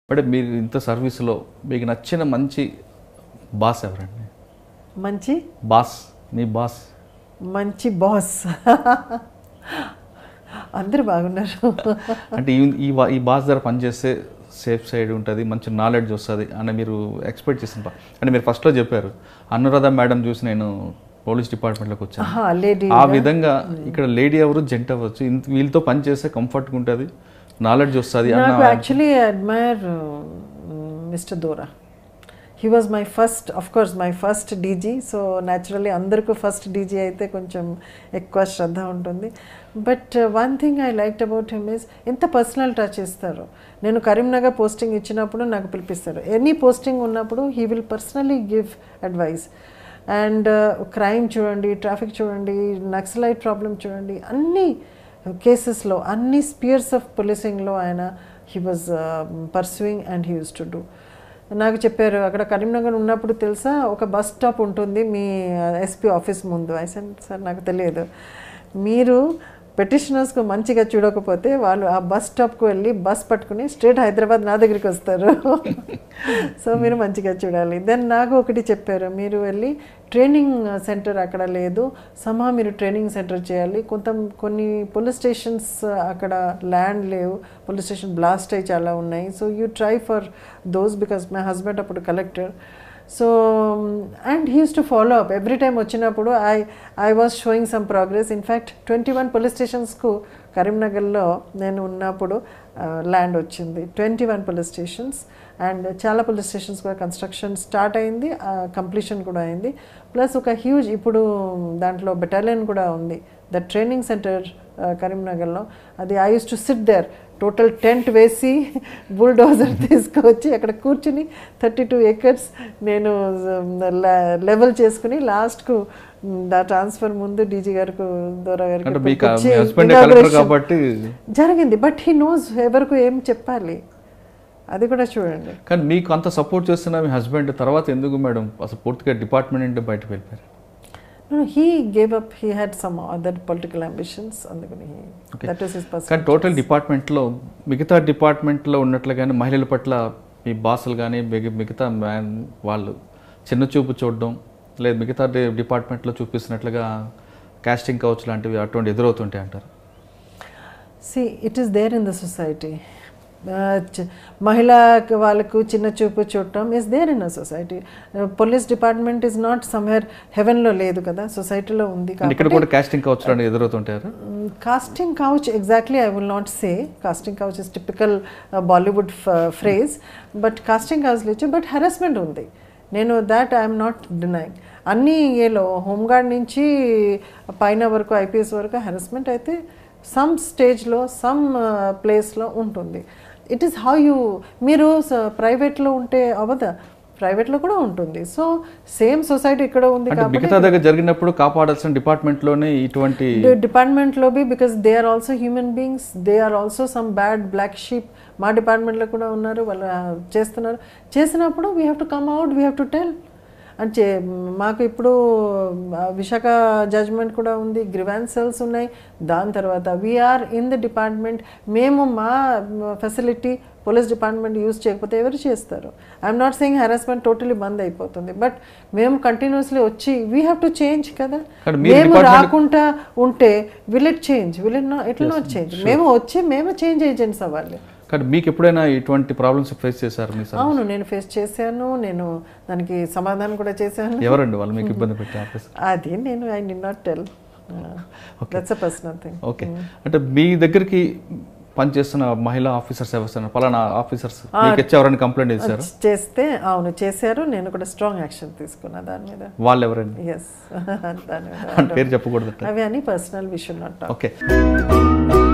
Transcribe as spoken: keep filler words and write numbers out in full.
అంటే మీరు ఇంత సర్వీస్లో మీకు నచ్చిన మంచి బాస్ ఎవరండి? మంచి బాస్, మీ బాస్. మంచి బాస్ అందరూ బాగున్నారు. అంటే ఈ ఈ వా- ఈ బాస్ దగ్గర పనిచేస్తే సేఫ్ సైడ్ ఉంటుంది, మంచి నాలెడ్జ్ వస్తుంది అని మీరు ఎక్స్పెక్ట్ చేసిన ప- అంటే మీరు ఫస్ట్లో చెప్పారు అనురాధ మేడం చూసి నేను పోలీస్ డిపార్ట్మెంట్లోకి వచ్చాను. లేడీ ఆ విధంగా ఇక్కడ లేడీ ఎవరు జెంట్ అవ్వచ్చు, ఇంత వీళ్ళతో పని చేస్తే కంఫర్ట్గా ఉంటుంది, నాలెడ్జ్ వస్తుంది నాకు అన్న. Actually admire mister Dora. He was my first, of course my first DG. So naturally అందరికీ ఫస్ట్ డీజీ అయితే కొంచెం ఎక్కువ శ్రద్ధ ఉంటుంది. But one thing I liked about him is ఎంత పర్సనల్ టచ్ ఇస్తారు. నేను కరీంనగర్ పోస్టింగ్ ఇచ్చినప్పుడు నాకు పిలిపిస్తారు. ఎనీ పోస్టింగ్ ఉన్నప్పుడు he will personally give advice. And crime చూడండి, ట్రాఫిక్ చూడండి, నక్సలైట్ ప్రాబ్లం చూడండి, అన్ని కేసెస్లో అన్ని స్పియర్స్ ఆఫ్ పోలీసింగ్లో ఆయన he was pursuing and he use to do. నాకు చెప్పారు అక్కడ కరీంనగర్ ఉన్నప్పుడు తెలుసా ఒక బస్ స్టాప్ ఉంటుంది మీ ఎస్పీ ఆఫీస్ ముందు. ఐ సెడ్ సార్ నాకు తెలియదు, మీరు పెటిషనర్స్కు మంచిగా చూడకపోతే వాళ్ళు ఆ బస్ స్టాప్కి వెళ్ళి బస్ పట్టుకుని స్ట్రేట్ హైదరాబాద్ నా దగ్గరికి వస్తారు. సో మీరు మంచిగా చూడాలి. దెన్ నాకు ఒకటి చెప్పారు, మీరు వెళ్ళి ట్రైనింగ్ సెంటర్ అక్కడ లేదు, సమా మీరు ట్రైనింగ్ సెంటర్ చేయాలి. కొంత కొన్ని పోలీస్ స్టేషన్స్ అక్కడ ల్యాండ్ లేవు, పోలీస్ స్టేషన్ బ్లాస్ట్ అయ్యి చాలా ఉన్నాయి. So you try for those because my husband అప్పుడు collector. So and he use to follow up every time వచ్చినప్పుడు I I was showing some progress. In fact twenty one police స్టేషన్స్కు కరీంనగర్లో నేను ఉన్నప్పుడు land వచ్చింది. Twenty one police stations and చాలా police stations కూడా construction start అయింది, కంప్లీషన్ కూడా అయింది. ప్లస్ ఒక హ్యూజ్ ఇప్పుడు దాంట్లో బెటాలియన్ కూడా ఉంది, ద ట్రైనింగ్ సెంటర్ కరీంనగర్లో. అది I use to sit there, total tent వేసి బుల్డోజర్ తీసుకొచ్చి అక్కడ కూర్చుని థర్టీ టూ ఏకర్స్ నేను లెవెల్ చేసుకుని లాస్ట్కు దా ట్రాన్స్ఫర్ ముందు డీజీ గారికి దోరా గారికి జరిగింది. బట్ హీ నోస్ ఎవరికి ఏం చెప్పాలి అది కూడా చూడండి. కానీ మీకు అంత సపోర్ట్ చేస్తున్న మీ హస్బెండ్ తర్వాత ఎందుకు మేడం అసలు పూర్తిగా డిపార్ట్మెంట్ నుండి బయటకు వెళ్ళిపోయారు? No, he gave up. He had some other political ambitions. అందుకని that was his personal. కానీ టోటల్ డిపార్ట్మెంట్లో మిగతా డిపార్ట్మెంట్లో ఉన్నట్లుగానే మహిళల పట్ల మీ బాసులు కానీ మిగతా మ్యాన్ వాళ్ళు చిన్న చూపు చూడడం లేదు, మిగతా డిపార్ట్మెంట్లో చూపిస్తున్నట్లుగా కాస్టింగ్ కౌచ్ లాంటివి అటువంటి ఎదురవుతుంటాయి అంటారు. See, it is there in the society. మహిళా వాళ్ళకు చిన్న చూపు చూడటం is there in a society. Police department is not somewhere హెవెన్లో లేదు కదా, సొసైటీలో ఉంది. ఇక్కడ కూడా కాస్టింగ్ కౌచ్ ఎదురవుతుంటారు. Casting couch exactly I will not say casting couch is typical Bollywood phrase, but casting couch లేదు, బట్ హెరాస్మెంట్ ఉంది. నేను దాట్ ఐఎమ్ నాట్ డినైయింగ్. అన్ని ఏలో హోంగార్డ్ నుంచి పైన వరకు ఐపీఎస్ వరకు హెరాస్మెంట్ అయితే సమ్ స్టేజ్లో సమ్ ప్లేస్లో ఉంటుంది. ఇట్ ఈస్ హౌ యూ, మీరు ప్రైవేట్లో ఉంటే అవ్వదా, ప్రైవేట్లో కూడా ఉంటుంది. సో సేమ్ సొసైటీ ఇక్కడ ఉంది కాబట్టి మిగతా దగ్గర జరిగినప్పుడు కాపాడాల్సిన డిపార్ట్మెంట్లోనే ఇటువంటి డిపార్ట్మెంట్లో be because they are also human beings, they are also some bad black sheep. మా డిపార్ట్మెంట్లో కూడా ఉన్నారు, వాళ్ళు చేస్తున్నారు. చేసినప్పుడు we have to come out, we have to tell. అంటే మాకు ఇప్పుడు విశాఖ జడ్జ్మెంట్ కూడా ఉంది, గ్రివాన్స్ సెల్స్ ఉన్నాయి. దాని తర్వాత వీఆర్ ఇన్ ద డిపార్ట్మెంట్. మేము మా ఫెసిలిటీ పోలీస్ డిపార్ట్మెంట్ యూజ్ చేయకపోతే ఎవరు చేస్తారు? I'm not saying harassment totally బంద్ అయిపోతుంది, బట్ మేము కంటిన్యూస్లీ వచ్చి వీ హ్యావ్ టు చేంజ్ కదా. మేము రాకుండా ఉంటే will it change, will it not, it will not change. మేము వచ్చి మేము చేంజ్ ఏజెంట్స్ అవ్వాలి. కానీ మీకు ఎప్పుడైనా ఇటువంటి ప్రాబ్లమ్స్ ఫేస్ చేశారు? అవును, నేను ఫేస్ చేశాను, నేను దానికి సమాధానం కూడా చేశాను. ఎవరండి వాళ్ళు మీకు ఇబ్బంది పెట్టారు? అది నేను I'd not tell, that's a personal thing. Okay, అంటే మీ దగ్గరికి పనిచేస్తున్న మహిళా ఆఫీసర్స్ ఎవరు పలానా ఆఫీసర్స్ మీకు వచ్చి ఎవరైనా కంప్లైంట్ చేశారు? చేస్తే అవును చేశారు, నేను కూడా స్ట్రాంగ్ యాక్షన్ తీసుకున్నా దాని మీద. వాళ్ళు ఎవరండి? ఎస్, దాని మీద పేరు చెప్పకూడదు, అవి అని పర్సనల్ విషయం నాట్. ఓకే.